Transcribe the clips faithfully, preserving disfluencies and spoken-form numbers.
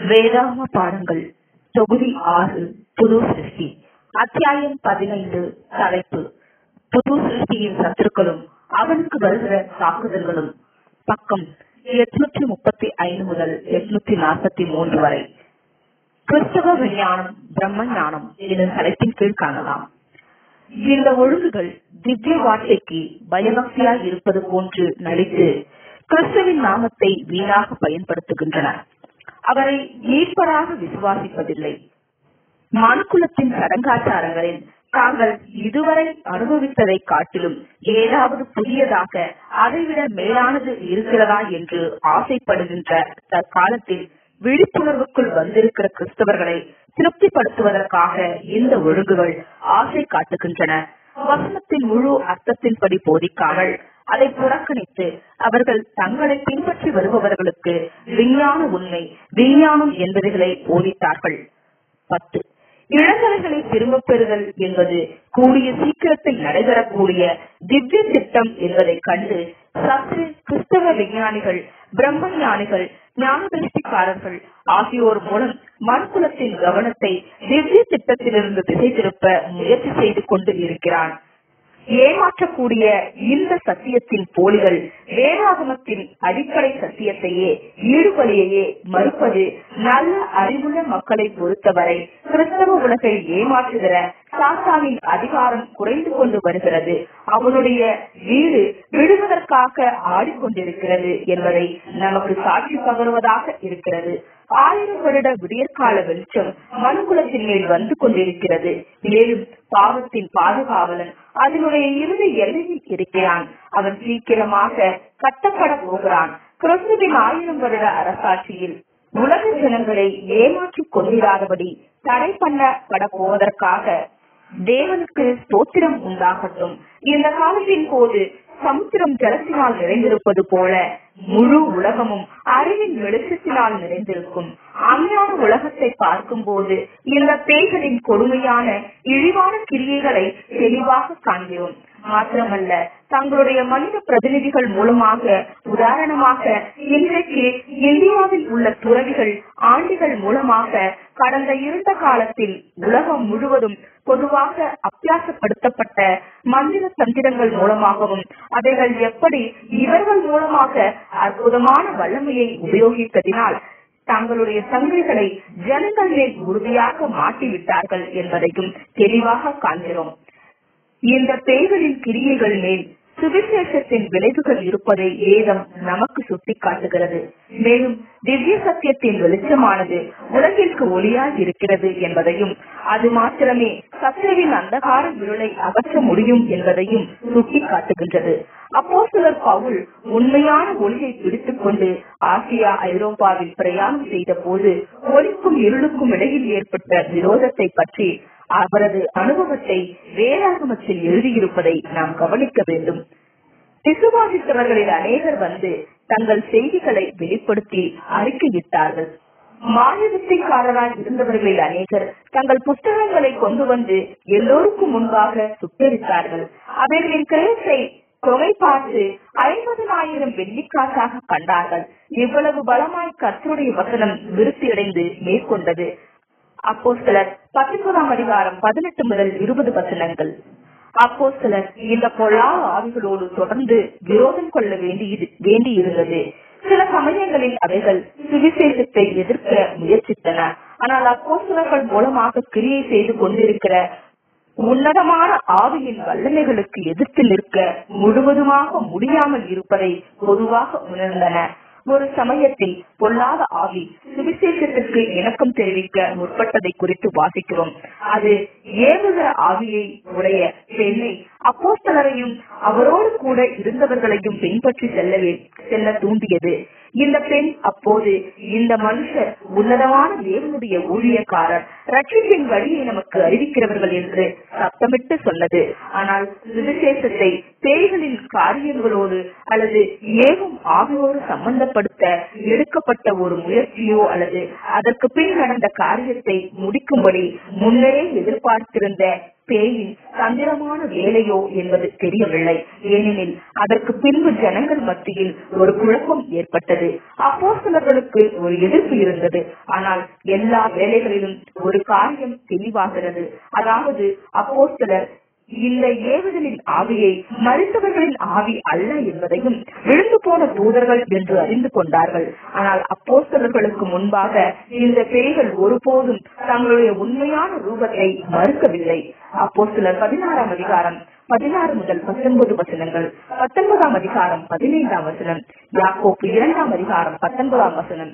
வேதாகம பாடங்கள் தொகுதி ஆறு புது சிருஷ்டி அத்தியாயம் பதினைந்து. தலைப்பு புது சிருஷ்டியின் சத்துருக்களும் அவனுக்கு வருகிற தாக்குதல்களும். பக்கம் எட்நூற்றி முப்பத்தி ஐந்து முதல் எட்நூத்தி நாற்பத்தி மூன்று வரை. கிறிஸ்தவ விஞ்ஞானம் பிரம்ம ஞானம் எனும் தலைப்பின் கீழ் காணலாம். இந்த ஒழுங்குகள் திவ்ய வார்த்தைக்கு பயபக்தியாய் இருப்பது போன்று நடித்து கிறிஸ்துவின் நாமத்தை வீணாக பயன்படுத்துகின்றன. அவரை மீட்பராக விசுவாசிப்பதில்லை. மனுக்குலத்தின் சடங்காச்சாரங்களில் தாங்கள் இதுவரை அனுபவித்ததை காட்டிலும் ஏதாவது புதியதாக அதைவிட மேலானது இருக்கிறதா என்று ஆசைப்படுகின்ற தற்காலத்தில் விழிப்புணர்வுக்குள் வந்திருக்கிற கிறிஸ்தவர்களை திருப்திப்படுத்துவதற்காக இந்த ஒழுங்குகள் ஆசை காட்டுகின்றன. வசனத்தின் முழு அர்த்தத்தின்படி போதிக்காமல் அதை புறக்கணித்து அவர்கள் தங்களை பின்பற்றி வருபவர்களுக்கு விஞ்ஞான உண்மை விஞ்ஞானம் என்பதுகளை போதித்தார்கள். பத்து இளங்கலைகளை திரும்பப் பெறுதல் என்பது கூடிய சீக்கிரத்தில் நடைபெறக்கூடிய திவ்ய திட்டம் என்பதை கண்டு சற்று கிறிஸ்தவ விஞ்ஞானிகள் பிரம்ம ஞானிகள் ஞான திருஷ்டிக்காரர்கள் ஆகியோர் மூலம் மனுக்குலத்தின் கவனத்தை திவ்ய திட்டத்திலிருந்து திசை திருப்ப முயற்சி செய்து கொண்டு இருக்கிறான். ஏமாற்றக்கூடிய இந்த சத்தியத்தின் போலிகள் வேதாகமத்தின் அடிப்படை சத்தியத்தையே ஈடுபலியையே மறுப்பது நல்ல அறிவுள்ள மக்களை பொறுத்தவரை கிறிஸ்தவ உலகை ஏமாற்றுகிற சாத்தானின் அதிகாரம் குறைந்து கொண்டு வருகிறது. அவனுடைய வீடு விடுவதற்காக ஆடிக்கொண்டிருக்கிறது என்பதை நமக்கு சாட்சி பகருவதாக இருக்கிறது. ஆயிரம் வருட விடியற்கால வெளிச்சம் மனுக்குலத்தின் மேல் வந்து கொண்டிருக்கிறது. மேலும் பாவத்தின் பாதுகாவலன் அதனுடைய இறுதி எல்லையில் இருக்கிறான். அவன் சீக்கிரமாக கட்டப்பட போகிறான். கிறிஸ்துவின் ஆயிரம் வருட அரசாட்சியில் உலக ஜனங்களை ஏமாற்றிக் கொண்டிராதபடி தடை பண்ணப்பட போவதற்காக தேவனுக்கு ஸ்தோத்திரம் உண்டாகட்டும். இந்த காலத்தின் போது சமுத்திரம் ஜலத்தினால் நிறைந்திருப்பது போல முழு உலகமும் அறிவின் வெளிச்சத்தினால் நிறைந்திருக்கும். அஞ்ஞான உலகத்தை பார்க்கும் போது இந்த பேய்களின் கொடுமையான இழிவான கிரியைகளை தெளிவாக காண்கிறோம். மாத்திரமல்ல, தங்களுடைய மனித பிரதிநிதிகள் மூலமாக உதாரணமாக இன்றைக்கு இந்தியாவில் உள்ள துறவிகள் ஆண்டிகள் மூலமாக கடந்த இருண்ட காலத்தில் உலகம் முழுவதும் பொதுவாக அபியாசப்படுத்தப்பட்ட மந்திர தந்திரங்கள் மூலமாகவும் அவைகள் எப்படி இவர்கள் மூலமாக அற்புதமான வல்லமையை உபயோகித்ததினால் தங்களுடைய சங்கிலிகளை ஜனங்கள் மேல் உறுதியாக மாட்டிவிட்டார்கள் என்பதையும் தெளிவாக காண்கிறோம். இந்த பேய்களின் கிரியைகள் மேல் சுவிசேஷத்தின் விளைவுகள் இருப்பதை வேதம் நமக்கு சுட்டி காட்டுகிறது. மேலும் திவ்ய சத்தியத்தின் வெளிச்சமானது உலகிற்கு ஒளியாய் இருக்கிறது என்பதையும் அது மாத்திரமே சத்தியவின் அந்தகார இருளை அகற்ற முடியும் என்பதையும் சுட்டி காட்டுகின்றது. அப்போஸ்தலர் பவுல் உண்மையான ஒளியை பிடித்துக் கொண்டு ஆசியா ஐரோப்பாவில் பிரயாணம் செய்த போது ஒளிக்கும் இருளுக்கும் இடையில் ஏற்பட்ட விரோதத்தை பற்றி அவரது அனுபவத்தை வேதாகமத்தில் எழுதியிருப்பதை நாம் கவனிக்க வேண்டும். விசுவாசித்தவர்களில் அநேகர் வந்து தங்கள் செய்திகளை வெளிப்படுத்தி அறிக்கையிட்டார்கள். மாயவித்தைக்காரராய் இருந்தவர்களில் அநேகர் தங்கள் புத்தகங்களை கொண்டு வந்து எல்லோருக்கும் முன்பாக சுட்டரித்தார்கள். அவர்களின் கிரயத்தை தொகை பார்த்து ஐம்பதனாயிரம் வெள்ளிக்காசாக கண்டார்கள். இவ்வளவு பலமாய் கர்த்தருடைய வசனம் விருத்தியடைந்து மேற்கொண்டது. அப்போஸ்தலர் பத்தொன்பதாம் அதிகாரம் பதினெட்டு முதல் இருபது வசனங்கள். அப்போஸ்தலர் இந்த பொல்லாத ஆவிகளோடு தொடர்ந்து விரோதம் கொள்ள வேண்டி வேண்டி இருந்தது. சில சமயங்களில் அவைகள் சுவிசேஷத்தை எதிர்க்க முயற்சித்தன. ஆனால் அப்போஸ்தலர்கள் மூலமாக கிரியை செய்து கொண்டிருக்கிற உன்னதமான ஆவியின் வல்லமைகளுக்கு எதிர்த்து நிற்க முழுவதுமாக முடியாமல் இருப்பதை பொதுவாக உணர்ந்தன. ஒரு சமயத்தில் பொல்லாத ஆவி சுவிசேஷத்திற்கு இணக்கம் தெரிவிக்க முற்பட்டதை குறித்து வாசிக்கிறோம். அது ஏவுகிற ஆவியை உடைய பெண்ணை அப்போஸ்தலரையும் அவரோடு கூட இருந்தவர்களையும் பின்பற்றி செல்லவே செல்ல தூண்டியது. இந்த பெண் அப்போது இந்த மனுஷர் உன்னதமான தேவனுடைய ஊழியக்காரர், ரட்சிப்பின் வழியை நமக்கு அறிவிக்கிறவர்கள் என்று சத்தமிட்டு சொன்னது. ஆனால் சுவிசேஷத்தை பேய்களின் காரியங்களோடு அல்லது ஏகும் ஆவியோடு சம்பந்தப்படுத்த எடுக்கப்பட்ட ஒரு முயற்சியோ அல்லது அதற்கு பின் நடந்த காரியத்தை முடிக்கும்படி முன்னரே எதிர்பார்த்திருந்த பேயின் தந்திரமான வேலையோ என்பது தெரியவில்லை. ஏனெனில் அதற்கு பின்பு ஜனங்கள் மத்தியில் ஒரு குழப்பம் ஏற்பட்டது. அப்போஸ்தலர்களுக்கு ஒரு எதிர்ப்பு இருந்தது. ஆனால் எல்லா வேலைகளிலும் ஒரு காரியம் தெளிவாகிறது. அதாவது அப்போஸ்தலர் இந்த ஏவுதலின் ஆவியை மறித்தவர்களின் ஆவி அல்ல என்பதையும் விழுந்து போன தூதர்கள் என்று அறிந்து கொண்டார்கள். ஆனால் அப்போஸ்தலர்களுக்கு முன்பாக இந்த பேய்கள் ஒருபோதும் தங்களுடைய உண்மையான ரூபத்தை மறுக்கவில்லை. அப்போஸ்தலர் பதினாறாம் அதிகாரம் பதினாறு முதல் பத்தொன்பது வசனங்கள், பத்தொன்பதாம் அதிகாரம் பதினைந்தாம் வசனம், யாக்கோப்பு இரண்டாம் அதிகாரம் பத்தொன்பதாம் வசனம்.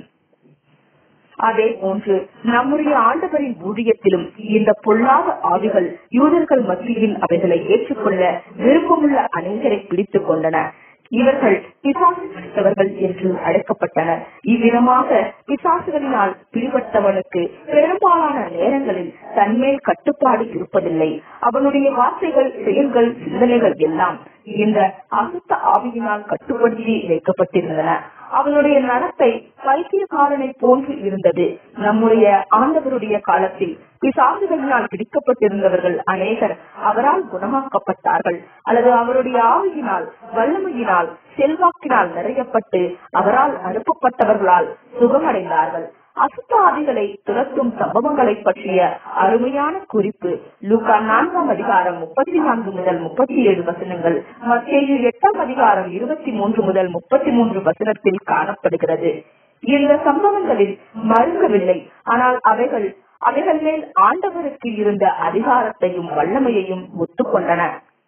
அதே போன்று நம்முடைய ஆண்டவரின் ஊழியத்திலும் இந்த பொல்லாத ஆவிகள் யூதர்கள் மத்தியில் அவைகளை ஏற்றுக்கொள்ள விருப்பமுள்ள அநேகரை பிடித்துக் கொண்டன. இவர்கள் பிசாசு பிடித்தவர்கள் என்று அழைக்கப்பட்டனர். இவ்விதமாக பிசாசுகளினால் பிடிபட்டவனுக்கு பெரும்பாலான நேரங்களில் தன்மேல் கட்டுப்பாடு இருப்பதில்லை. அவனுடைய வார்த்தைகள், செயல்கள், சிந்தனைகள் எல்லாம் இந்த அசுத்த ஆவியினால் கட்டுப்படுத்தி வைக்கப்பட்டிருந்தன. அவனுடைய நடத்தை பைத்தியக்காரனை போன்று இருந்தது. நம்முடைய ஆண்டவருடைய காலத்தில் பிசாசுகளினால் பிடிக்கப்பட்டிருந்தவர்கள் அநேகர் அவரால் குணமாக்கப்பட்டார்கள் அல்லது அவருடைய ஆவியினால், வல்லமையினால், செல்வாக்கினால் நிறையப்பட்டு அவரால் அனுப்பப்பட்டவர்களால் சுகமடைந்தார்கள். அசுத்த ஆவிகளை துரத்தும் சம்பவங்களை பற்றிய அருமையான குறிப்பு லூக்கா நான்காம் அதிகாரம் முப்பத்தி நான்கு முதல் முப்பத்தி ஏழு வசனங்கள், மத்தேயு எட்டாம் அதிகாரம் இருபத்தி மூன்று முதல் முப்பத்தி மூன்று வசனத்தில் காணப்படுகிறது. இந்த சம்பவங்களில் மறுக்கவில்லை. ஆனால் அவைகள் அவைகள் மேல் ஆண்டவருக்கு இருந்த அதிகாரத்தையும் வல்லமையையும் ஒத்துக்கொண்டன.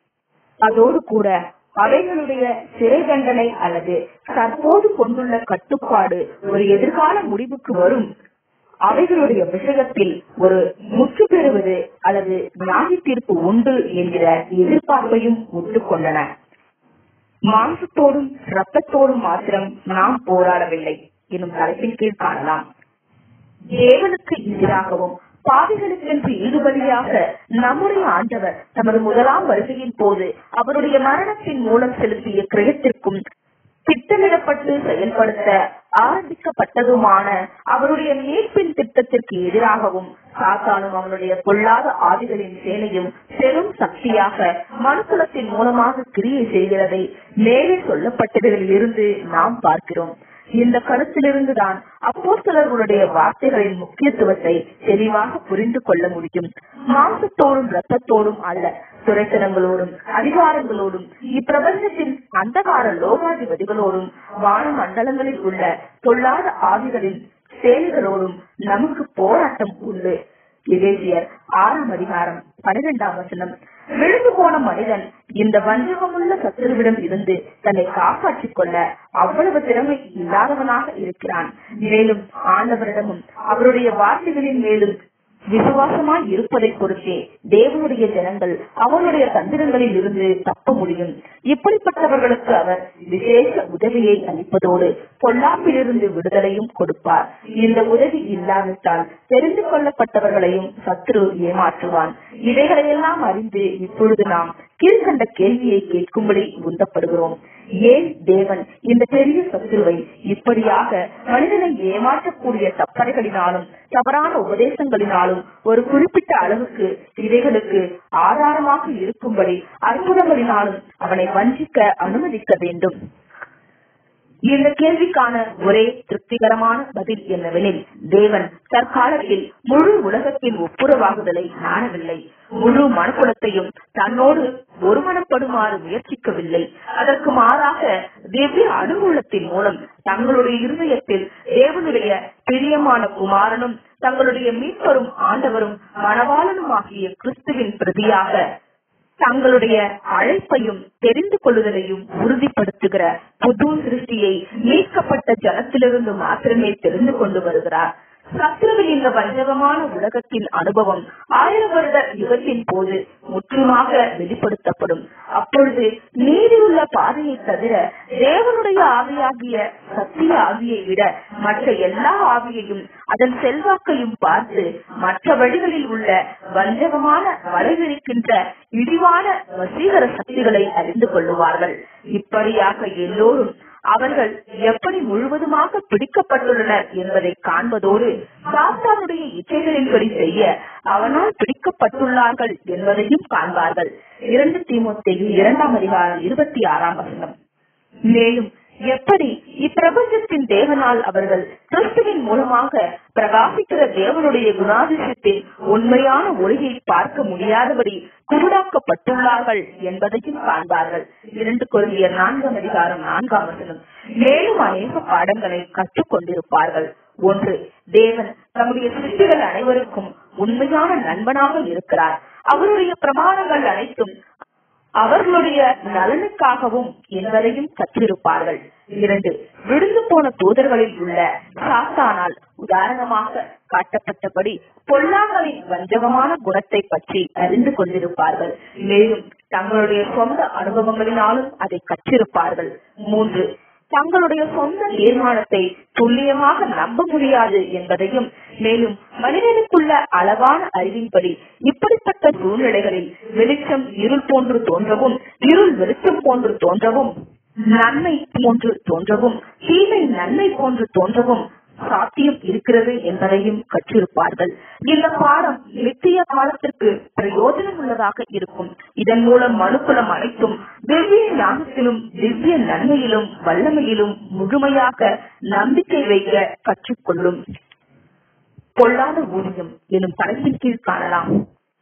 அதோடு கூட அவைகளுடைய சிறை தண்டனை அல்லது தற்போது கொண்டுள்ள கட்டுப்பாடு ஒரு எதிர்கால முடிவுக்கு வரும் அவைகளுடைய விஷயத்தில் ஒரு முற்று பெறுவது அல்லது நியாய தீர்ப்பு உண்டு என்கிற எதிர்பார்ப்பையும் ஒத்துக்கொண்டன. மாம்சத்தோடும் இரத்தத்தோடும் மாத்திரம் நாம் போராடவில்லை எனும் தலைப்பின் கீழ் காணலாம். தேவனுக்கு எதிராகவும் பாவிகளுக்கென்று ஈடுபடியாக நம்முடைய ஆண்டவர் தமது முதலாம் வருகையின் போது அவருடைய மரணத்தின் மூலம் செலுத்திய கிரயத்திற்கும் திட்டமிடப்பட்டு செயல்படுத்த ஆரம்பிக்கப்பட்டதுமான அவருடைய மீட்பின் திட்டத்திற்கு எதிராகவும் சாத்தானும் அவனுடைய பொல்லாத ஆவிகளின் சேனையும் பெரும் சக்தியாக மனுக்குலத்தின் மூலமாக கிரியை செய்கிறதை மேலே சொல்லப்பட்டதில் இருந்து நாம் பார்க்கிறோம். இந்த கருத்திலிருந்துதான் அப்போஸ்தலர்களுடைய வார்த்தைகளின் முக்கியத்துவத்தை தெளிவாக புரிந்து கொள்ள முடியும். மாம்சத்தோடும் இரத்தத்தோடும் அல்ல, துரைத்தனங்களோடும் அதிகாரங்களோடும் இப்பிரபஞ்சத்தின் அந்தகார லோகாதிபதிகளோடும் வான மண்டலங்களில் உள்ள பொல்லாத ஆவிகளின் சேனைகளோடும் நமக்கு போராட்டம் உண்டு. எபேசியர் ஆறாம் அதிகாரம் பனிரெண்டாம் வசனம். விழுந்து போன மனிதன் இந்த வஞ்சகமுள்ள சத்துருவிடம் இருந்து தன்னை காப்பாற்றிக் கொள்ள அவ்வளவு திறமை இல்லாதவனாக இருக்கிறான். மேலும் ஆண்டவரிடமும் அவருடைய வார்த்தைகளின் மேலும் விசுவாசமாய் இருப்பதை பொறுத்தே தேவனுடைய ஜனங்கள் அவருடைய தந்திரங்களில் இருந்து தப்ப முடியும். இப்படிப்பட்டவர்களுக்கு அவர் விசேஷ உதவியை அளிப்பதோடு பொல்லாப்பிலிருந்து விடுதலையும் கொடுப்பார். இந்த உதவி இல்லாவிட்டால் தெரிந்து கொள்ளப்பட்டவர்களையும் சத்ரு ஏமாற்றுவான். இவைகளையெல்லாம் அறிந்து இப்பொழுது நாம் கீழ்கண்ட கேள்வியை கேட்கும்படி உந்தப்படுகிறோம். ஏன் தேவன் இந்த பெரிய சத்துருவை இப்படியாக மனிதனை ஏமாற்றக்கூடிய தப்பறைகளினாலும் தவறான உபதேசங்களினாலும் ஒரு குறிப்பிட்ட அளவுக்கு இவைகளுக்கு ஆதாரமாக இருக்கும்படி அற்புதங்களினாலும் அவனை வஞ்சிக்க அனுமதிக்க வேண்டும்? இந்த கேள்விக்கான ஒரே திருப்திகரமான பதில் என்னவெனில், தேவன் தற்காலத்தில் முழு உலகத்தின் ஒப்புரவாகுதலை நாடவில்லை. முழு மனக்குலத்தையும் தன்னோடு ஒருமனப்படுமாறு முயற்சிக்கவில்லை. அதற்கு மாறாக திவ்ய அனுகூலத்தின் மூலம் தங்களுடைய இருதயத்தில் தேவனுடைய பிரியமான குமாரனும் தங்களுடைய மீட்பரும் ஆண்டவரும் மணவாளனும் ஆகிய கிறிஸ்துவின் பிரதியாக தங்களுடைய அழைப்பையும் தெரிந்து கொள்ளுதலையும் உறுதிப்படுத்துகிற புது சிருஷ்டியை மீட்கப்பட்ட ஜனத்திலிருந்து மாத்திரமே தெரிந்து கொண்டு வருகிறார். சத்ருவின் இந்த வஞ்சகமான உலகத்தின் அனுபவம் ஆயிரம் வருட யுகத்தின் போது முற்றுமாக வெளிப்படுத்தப்படும். அப்பொழுது நீதியுள்ள பாதையை தவிர தேவனுடைய ஆவியாகிய சத்திய ஆவியை விட மற்ற எல்லா ஆவியையும் அதன் செல்வாக்கையும் பார்த்து மற்ற வழிகளில் உள்ள வஞ்சகமான வளைவிருக்கின்ற இழிவான வசீகர சக்திகளை அறிந்து கொள்ளுவார்கள். இப்படியாக எல்லோரும் அவர்கள் எப்படி முழுவதுமாக பிடிக்கப்பட்டுள்ளனர் என்பதை காண்பதோடு சாத்தானுடைய இச்சைகளின்படி செய்ய அவனால் பிடிக்கப்பட்டுள்ளார்கள் என்பதையும் காண்பார்கள். இரண்டு தீமோத்தேயு இரண்டாம் அதிகாரம் இருபத்தி ஆறாம் வசனம். மேலும் எப்படி இப்பிரபஞ்சத்தின் தேவனால் அவர்கள் கிறிஸ்துவின் மூலமாக பிரகாசிக்கிற தேவனுடைய குணாதிசயத்தின் உண்மையான ஒளியை பார்க்க முடியாதபடி குருடாக்கப்பட்டுள்ளார்கள் என்பதையும் காண்பார்கள். இரண்டு கொரிந்தியர் நான்காம் அதிகாரம் நான்காம் வசனம். மேலும் அநேக பாடங்களை கற்றுக் கொண்டிருப்பார்கள். ஒன்று, தேவன் தம்முடைய சிருஷ்டிகள் அனைவருக்கும் உண்மையான நண்பனாக இருக்கிறார். அவருடைய பிரமாணங்கள் அனைத்தும் அவர்களுடைய நலனுக்காகவும் என்பதையும் கற்றிருப்பார்கள். இரண்டு, விழுந்து போன தூதர்களில் உள்ள சாத்தானால் உதாரணமாக காட்டப்பட்டபடி பொல்லாங்கலின் வஞ்சகமான குணத்தை பற்றி அறிந்து கொண்டிருப்பார்கள். மேலும் தங்களுடைய சொந்த அனுபவங்களினாலும் அதை கற்றிருப்பார்கள். மூன்று, தங்களுடைய சொந்த தீர்மானத்தை துல்லியமாக நம்ப முடியாது என்பதையும், மேலும் மனிதனுக்குள்ள அளவான அறிவின்படி இப்படிப்பட்ட சூழ்நிலைகளில் வெளிச்சம் இருள் போன்று தோன்றவும், இருள் வெளிச்சம் போன்று தோன்றவும், நன்மை போன்று தோன்றவும், தீமை நன்மை போன்று தோன்றவும் சாத்தியம் இருக்கிறது என்பதையும் கற்றிருப்பார்கள். இந்த பாடம் நித்திய காலத்திற்கு பிரயோஜனம் உள்ளதாக இருக்கும். இதன் மூலம் மனுக்குலம் அனைத்தும் திவ்ய ஞானத்திலும் திவ்ய நன்மையிலும் வல்லமையிலும் முழுமையாக நம்பிக்கை வைக்க கற்றுக்கொள்ளும். பொல்லாத ஊழியம் எனும் தலைப்பின் கீழ் காணலாம்.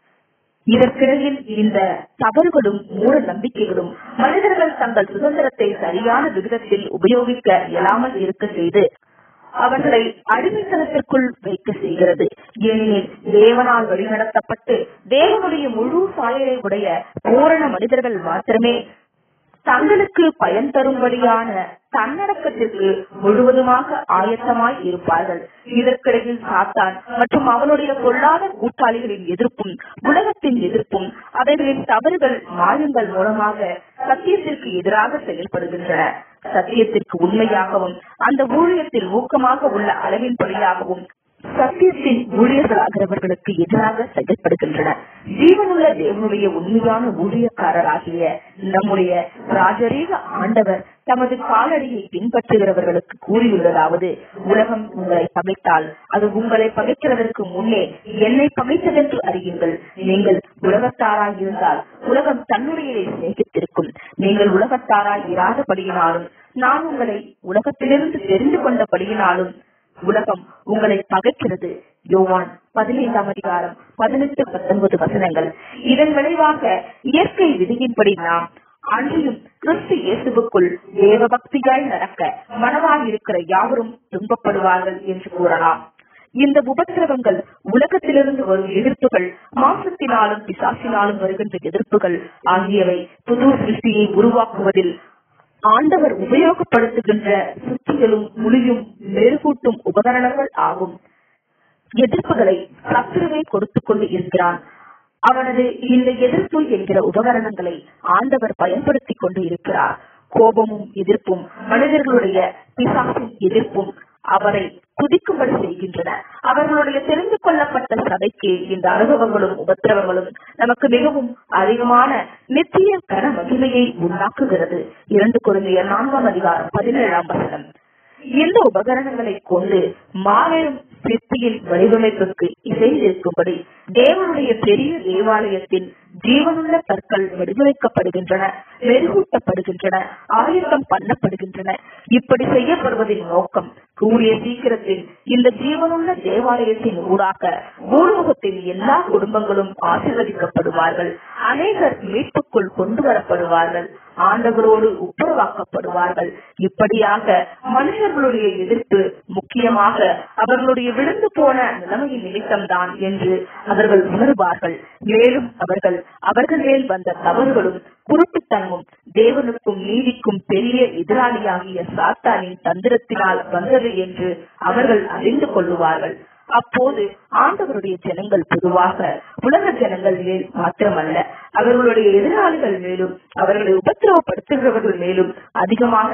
இதற்கிடையில் இந்த தவறுகளும் மூட நம்பிக்கைகளும் மனிதர்கள் தங்கள் சுதந்திரத்தை சரியான விகிதத்தில் உபயோகிக்க இயலாமல் இருக்க செய்து அவர்களை அடிமைத்தனத்திற்குள் வைக்க செய்கிறது. ஏனெனில் தேவனால் வழிநடத்தப்பட்டு தேவனுடைய முழு சாயலை உடைய பூரண மனிதர்கள் மாத்திரமே தங்களுக்கு பயன் தரும்படியான தன்னடக்கத்திற்கு முழுவதுமாக ஆயத்தமாய் இருப்பார்கள். இதற்கிடையில் சாத்தான் மற்றும் அவனுடைய பொல்லாத கூட்டாளிகளின் எதிர்ப்பும் உலகத்தின் எதிர்ப்பும் அவைகளின் தவறுகள் மாயங்கள் மூலமாக சத்தியத்திற்கு எதிராக செயல்படுகின்றன. சத்தியத்திற்கு உண்மையாகவும் அந்த ஊழியத்தில் ஊக்கமாக உள்ள அளவின்படியாகவும் சத்தியத்தின் ஊழியர்களாகிறவர்களுக்கு எதிராக செயல்படுகின்றன. ஜீவனுள்ள தேவனுடைய உண்மையான ஊழியக்காரராகிய நம்முடைய ராஜரீக ஆண்டவர் தமது காலடியை பின்பற்றுகிறவர்களுக்கு கூறியுள்ளதாவது, உலகம் உங்களை பகைத்தால் அது உங்களை பகைக்கிறதற்கு முன்னே என்னை பகைத்ததென்று அறியுங்கள். நீங்கள் உலகத்தாராய் இருந்தால் உலகம் தன்னுடைய சிநேகித்திருக்கும். நீங்கள் உலகத்தாராய் இராதபடியினாலும் நான் உங்களை உலகத்திலிருந்து தெரிந்து கொண்டபடியினாலும் உலகம் உங்களை பகைக்கிறது. யோவான் பதினைந்தாம் அதிகாரம் பதினெட்டு பத்தொன்பது வசனங்கள். இதன் விளைவாக இயற்கை விதியின்படி நாம் அன்றியும் கிறிஸ்து இயேசுவுக்குள் தேவ பக்தியாய் நடக்க மனதாயிருக்கிற யாவரும் துன்பப்படுவார்கள் என்று கூறலாம். இந்த உபத்திரவங்கள் உலகத்திலிருந்து வரும் எதிர்ப்புகள், மாசத்தினாலும் பிசாசினாலும் வருகின்ற எதிர்ப்புகள் ஆகியவை புது சிருஷ்டியை உருவாக்குவதில் ஆண்டவர் உபயோகப்படுத்துகின்ற சுத்திகளும் முழியும் மெருகூட்டும் உபகரணங்கள் ஆகும். எதிர்ப்புகளை சத்துருவை கொடுத்துக் கொண்டு இருக்கிறான். அவனது இந்த எதிர்ப்பு என்கிற உபகரணங்களை ஆண்டவர் பயன்படுத்திக் கொண்டு இருக்கிறார். கோபமும் எதிர்ப்பும் மனிதர்களுடைய பிசாசின் எதிர்ப்பும் அவரை குதிக்கும்படி செய்கின்றன. அவர்களுடைய தெரிந்து கொள்ளப்பட்ட சபைக்கு இந்த அனுபவங்களும் உபத்திரவங்களும் நமக்கு மிகவும் அதிகமான நித்திய கன மகிமையை உண்டாக்குகிறது. இரண்டு கொரிந்தியர் நான்காம் அதிகாரம் பதினேழாம் வசனம். இந்த உபகரணங்களை கொண்டு மாபெரும் சிற்பியின் வடிவமைப்புக்கு இசைந்திருக்கும்படி தேவனுடைய பெரிய தேவாலயத்தின் ஜீவனுள்ள கற்கள் வடிவமைக்கப்படுகின்றன, மெருகூட்டப்படுகின்றன, ஆயத்தம் பண்ணப்படுகின்றன. இப்படி செய்யப்படுவதின் நோக்கம் கூடிய சீக்கிரத்தில் இந்த ஜீவனுள்ள தேவாலயத்தின் ஊடாக பூலோகத்தின் எல்லா குடும்பங்களும் ஆசீர்வதிக்கப்படுவார்கள். அநேகர் மீட்புக்குள் கொண்டு வரப்படுவார்கள், ஆண்டவரோடு ஒப்புரவாக்கப்படுவார்கள். இப்படியாக மனிதர்களுடைய எதிர்ப்பு முக்கியமாக அவர்களுடைய விழுந்து போன நிலைமையின் நிமித்தம்தான் என்று அவர்கள் உணர்வார்கள். மேலும் அவர்கள் அவர்கள் மேல் வந்த தவறுகளும் குருட்டுத்தனமும் தேவனுக்கும் நீதிக்கும் பெரிய எதிராளியாகிய சாத்தானின் தந்திரத்தினால் வந்தது என்று அவர்கள் அறிந்து கொள்ளுவார்கள். அப்போது ஆண்டவருடைய ஜனங்கள் பொதுவாக உலக ஜனங்கள் மேல் மாத்திரமல்ல, அவர்களுடைய எதிராளிகள் மேலும் அவர்களை உபத்திரவப்படுத்துகிறவர்கள் மேலும் அதிகமாக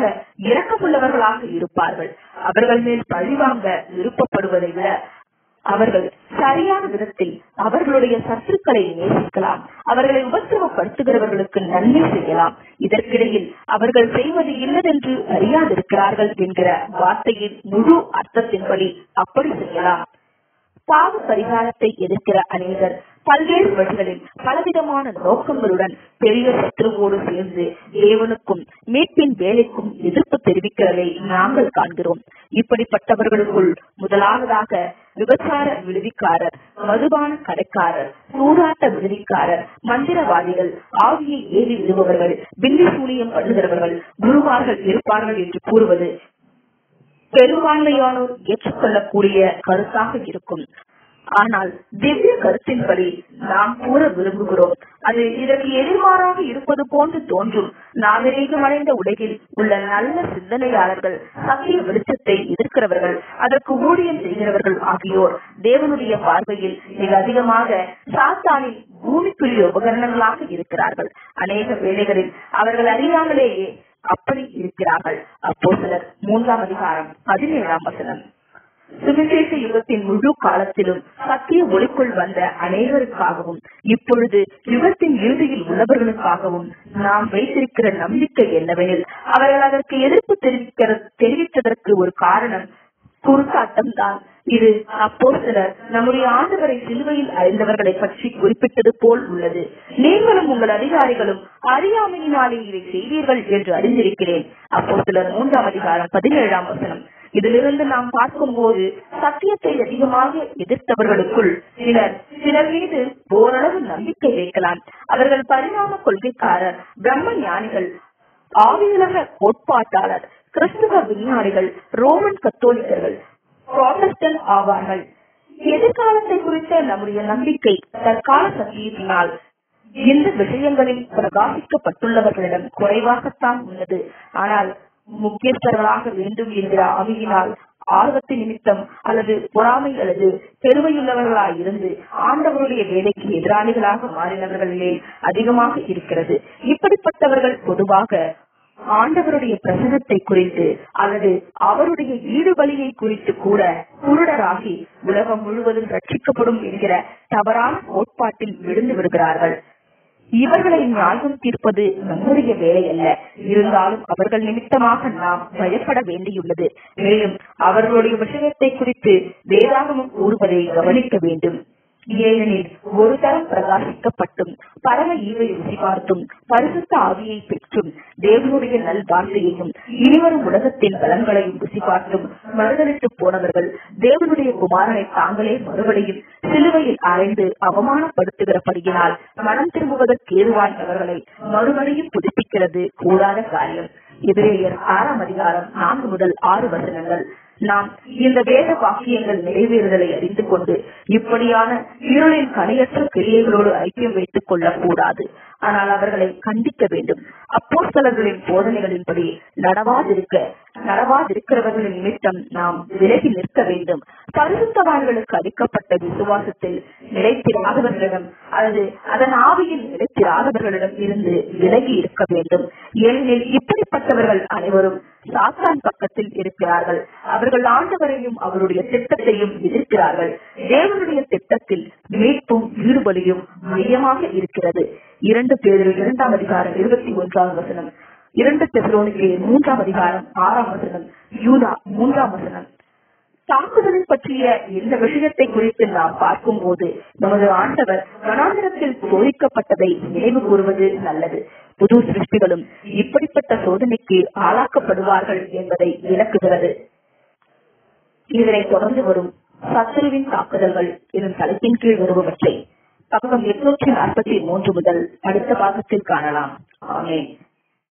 இரக்கமுள்ளவர்களாக இருப்பார்கள். அவர்கள் மேல் பழிவாங்க விருப்பப்படுவதை விட அவர்கள் சரியான விதத்தில் அவர்களுடைய சத்துருக்களை நேசிக்கலாம், அவர்களை உபத்திரவப்படுத்துகிறவர்களுக்கு நன்மை செய்யலாம். இதற்கிடையில் அவர்கள் செய்வது இல்லதென்று அறியாதிருக்கிறார்கள் என்கிற வார்த்தையின் முழு அர்த்தத்தின்படி அப்படி செய்யலாம். பாவ பரிகாரத்தை எதிர்க்கிற அநேகர் பல்வேறு வழிகளில் பலவிதமான நோக்கங்களுடன் பெரிய சத்துருவோடு சேர்ந்து தேவனுக்கும் மீட்பின் வேலைக்கும் எதிர்ப்பு தெரிவிக்கிறதை நாங்கள் காண்கிறோம். இப்படிப்பட்டவர்களுக்குள் முதலாவதாக விபச்சார விடுதிக்காரர், மதுபான கடைக்காரர், சூதாட்ட விடுதிக்காரர், மந்திரவாதிகள், ஆவியை ஏறி விடுபவர்கள், பில்லி சூனியம் பண்ணுகிறவர்கள், குருவார்கள் இருப்பார்கள் என்று கூறுவது பெரும்பான்மையானோர் ஏற்றுக்கொள்ளக்கூடிய கருத்தாக இருக்கும். ஆனால் திவ்ய கருத்தின்படி நாம் கூற விரும்புகிறோம், அது இதற்கு எதிர்மாறாக இருப்பது போன்று தோன்றும். நாகரீகமடைந்த உலகில் உள்ள நல்ல சிந்தனையாளர்கள், சத்திய வெளிச்சத்தை எதிர்க்கிறவர்கள், அதற்கு ஊழியம் செய்கிறவர்கள் ஆகியோர் தேவனுடைய பார்வையில் மிக அதிகமாக சாத்தானின் பூமிக்குரிய உபகரணங்களாக இருக்கிறார்கள். அநேக வேளைகளில் அவர்கள் அறியாமலேயே அப்படி இருக்கிறார்கள். அப்போஸ்தலர் மூன்றாம் அதிகாரம் பதினேழாம் வசனம். சுவிசேஷ யுகத்தின் முழு காலத்திலும் சத்திய ஒளிக்குள் வந்த அனைவருக்காகவும் இப்பொழுது யுகத்தின் இறுதியில் உள்ளவர்களுக்காகவும் நாம் வைத்திருக்கிற நம்பிக்கை என்னவெனில், அவர்கள் அதற்கு எதிர்ப்பு தெரிவிக்கிற தெரிவித்ததற்கு ஒரு காரணம் குறுக்காட்டம் தான். இது அப்போஸ்தலர் நம்முடைய ஆண்டவரை சிலுவையில் அறிந்தவர்களை பற்றி குறிப்பிட்டது போல் உள்ளது. நீங்களும் உங்கள் அதிகாரிகளும் அறியாமையினாலே இதை செய்வீர்கள் என்று அறிந்திருக்கிறேன். அப்போஸ்தலர் மூன்றாம் அதிகாரம் பதினேழாம் வசனம். இதிலிருந்து நாம் பார்க்கும் போது சத்தியத்தை அதிகமாக எதிர்த்தவர்களுக்குள் சிலர் சிலர் மீது ஓரளவு நம்பிக்கை வைக்கலாம். அவர்கள் பரிணாம கொள்கைக்காரர், பிரம்ம ஞானிகள், ஆவியுலக கோட்பாட்டாளர், கிறிஸ்துவ விஞ்ஞானிகள், ரோமன் கத்தோலிக்கர்கள், புராட்டஸ்டன்ட் ஆவார்கள். எதிர்காலத்தை குறித்த நம்முடைய நம்பிக்கை தற்கால சத்தியத்தினால் இந்த விஷயங்களில் பிரகாசிக்கப்பட்டுள்ளவர்களிடம் குறைவாகத்தான் உள்ளது. ஆனால் முக்கியஸ்தர்களாக வேண்டும் என்கிற ஆவியினால் ஆர்வத்தின் நிமித்தம் அல்லது பொறாமை அல்லது பெருமையுள்ளவர்களாய் இருந்து ஆண்டவருடைய வேலைக்கு எதிராளிகளாக மாறினவர்களிலே அதிகமாக இருக்கிறது. இப்படிப்பட்டவர்கள் பொதுவாக ஆண்டவருடைய பிரசனத்தை குறித்து அல்லது அவருடைய ஈடுபலியை குறித்து கூட குருடராகி உலகம் முழுவதும் ரட்சிக்கப்படும் என்கிற தவறான கோட்பாட்டில் விழுந்து விடுகிறார்கள். இவர்களை நியாயம் தீர்ப்பது நம்முடைய வேலை அல்ல. இருந்தாலும் அவர்கள் நிமித்தமாக நாம் பயப்பட வேண்டியுள்ளது. மேலும் அவர்களுடைய விஷயத்தை குறித்து வேதாகமம் கூறுவதை கவனிக்க வேண்டும். ஏனெனில் ஒரு தரம் பிரகாசிக்கப்பட்டும் பரம ஈவை ருசி பார்த்தும் பரிசுத்த ஆவியை பெற்றும் தேவனுடைய நல் வார்த்தையையும் இனிவரும் உலகத்தின் பலன்களையும் ருசி பார்த்தும் மறுதளித்து போனவர்கள் தேவனுடைய குமாரனை தாங்களே மறுபடியும் சிலுவையில் அறைந்து அவமானப்படுத்துகிறபடியினால் மனம் திரும்புவதற்கு ஏதுவாய் அவர்களை மறுபடியும் புதுப்பிக்கிறது கூடாத காரியம். எபிரேயர் ஆறாம் அதிகாரம் நான்கு முதல் ஆறு வசனங்கள். நாம் இந்த வேத வாக்கியங்கள் நிறைவேறுதலை அறிந்து கொண்டு இப்படியான இருளின் கனியற்ற கிரியைகளோடு ஐக்கியம் வைத்துக் கொள்ளக் கூடாது. ஆனால் அவர்களை கண்டிக்க வேண்டும். அப்போஸ்தலர்களின் போதனைகளின்படி நடவாதிருக்க நடவாதிருக்கிறவர்களின் நிமித்தம் நாம் விலகி நிற்க வேண்டும். பரிசுத்தவான்களுக்கு அளிக்கப்பட்ட விசுவாசத்தில் நிலைத்திராதவர்களிடம் அல்லது அதன் ஆவியில் நிலைத்திராதவர்களிடம் இருந்து விலகி இருக்க வேண்டும். ஏனெனில் இப்படிப்பட்டவர்கள் அனைவரும் சாத்தான் பக்கத்தில் இருக்கிறார்கள். அவர்கள் ஆண்டவரையும் அவருடைய திட்டத்தையும் எதிர்க்கிறார்கள். தேவனுடைய திட்டத்தில் மீட்பும் ஈடுபலியும் மையமாக இருக்கிறது. இரண்டு பேர் இரண்டாம் அதிகாரம் இருபத்தி ஒன்றாம் வசனம், இரண்டு தெசலோனிக்கேயர் மூன்றாம் அதிகாரம் ஆறாம் வசனம், யூதா மூன்றாம் வசனம். தாக்குதலை பற்றிய இந்த விஷயத்தை குறித்து நாம் பார்க்கும் போது நமது ஆண்டவர் வனாந்திரத்தில் சோதிக்கப்பட்டதை நினைவு கூறுவது நல்லது. புது சிருஷ்டிகளும் இப்படிப்பட்ட சோதனைக்கு ஆளாக்கப்படுவார்கள் என்பதை விளக்குகிறது. இதனை தொடர்ந்து வரும் சத்துருவின் தாக்குதல்கள் எனும் தலைப்பின் கீழ் வருபவற்றை பக்கம் எட்நூற்றி நாற்பத்தி மூன்று முதல் அடுத்த பாகத்தில் காணலாம். ஆமென்.